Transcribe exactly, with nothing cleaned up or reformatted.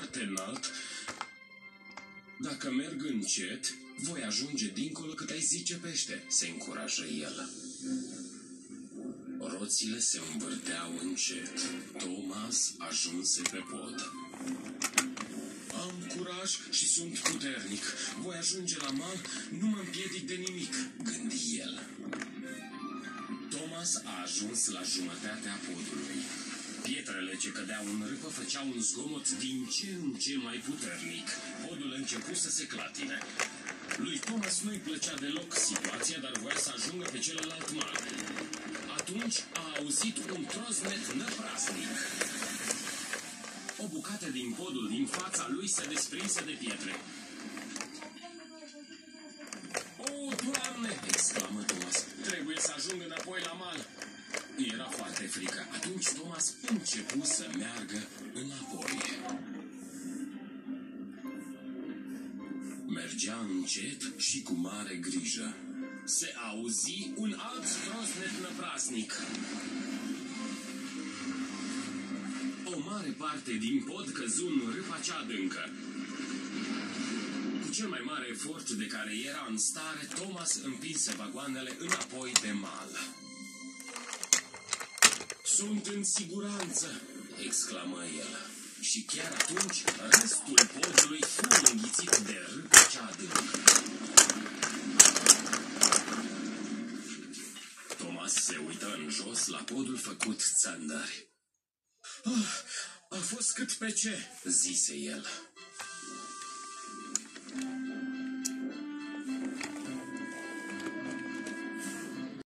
foarte înalt. Dacă merg încet, voi ajunge dincolo cât ai zice pește, se încurajă el. Roțile se învârteau încet. Thomas ajunse pe pod. Am curaj și sunt puternic. Voi ajunge la mal, nu mă împiedic de nimic, gândi el. Thomas a ajuns la jumătatea podului. Pietrele ce cădeau în râpă făceau un zgomot din ce în ce mai puternic. Podul început să se clatine. Lui Thomas nu-i plăcea deloc situația, dar voia să ajungă pe celălalt mal. Atunci a auzit un trosnet năprasnic. O bucată din podul din fața lui se desprinse de pietre. "O, Doamne!" exclamă Thomas. "Trebuie să ajung înapoi la mal." Era foarte frică. Atunci Thomas începu să meargă înapoi. Mergea încet și cu mare grijă. Se auzi un alt trosnet năprasnic. O mare parte din pod căzu în râpa cea adâncă. Cu cel mai mare efort de care era în stare, Thomas împinse vagoanele înapoi pe mal. "Sunt în siguranță!" exclamă el. Și chiar atunci, restul podului fu înghițit de râpa cea adâncă. Thomas se uită în jos la podul făcut țandări. "Ah, a fost cât pe ce," zise el.